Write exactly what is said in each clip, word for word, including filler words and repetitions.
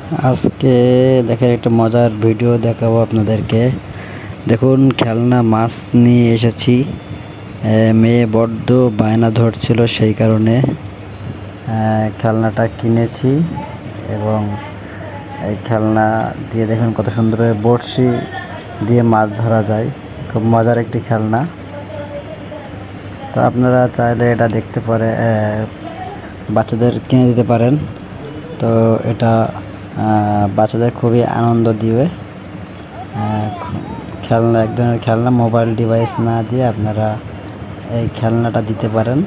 আজকে দেখেন একটা মজার ভিডিও দেখাবো আপনাদেরকে। দেখুন খেলনা মাছ নিয়ে এসেছি। মেয়ে বড্ড বায়না ধরছিল, সেই কারণে খেলনাটা কিনেছি। এবং এই খেলনা দিয়ে দেখুন কত সুন্দর বড়শি দিয়ে মাছ ধরা যায়। খুব মজার একটি খেলনা। তো আপনারা চাইলে এটা দেখতে পারে বাচ্চাদের কিনে দিতে পারেন। তো এটা বাচ্চাদের খুবই আনন্দ দিবে। খেলনা এক ধরনের খেলনা, মোবাইল ডিভাইস না দিয়ে আপনারা এই খেলনাটা দিতে পারেন।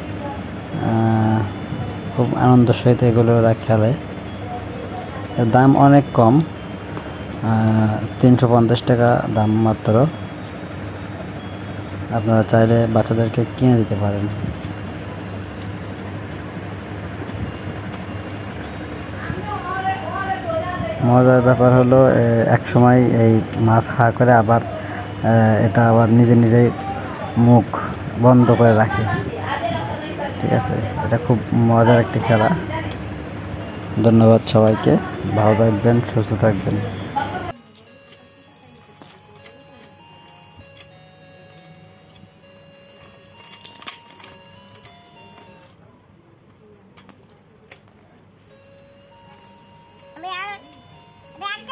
খুব আনন্দের সহিত এগুলো ওরা খেলে। এর দাম অনেক কম, তিনশো পঞ্চাশ টাকা দাম মাত্র। আপনারা চাইলে বাচ্চাদেরকে কিনে দিতে পারেন। মজার ব্যাপার হলো এক সময় এই মাছ হা করে আবার এটা আবার নিজে নিজেই মুখ বন্ধ করে রাখে। ঠিক আছে, এটা খুব মজার একটি খেলা। ধন্যবাদ সবাইকে। ভালো থাকবেন, সুস্থ থাকবেন। আমি আর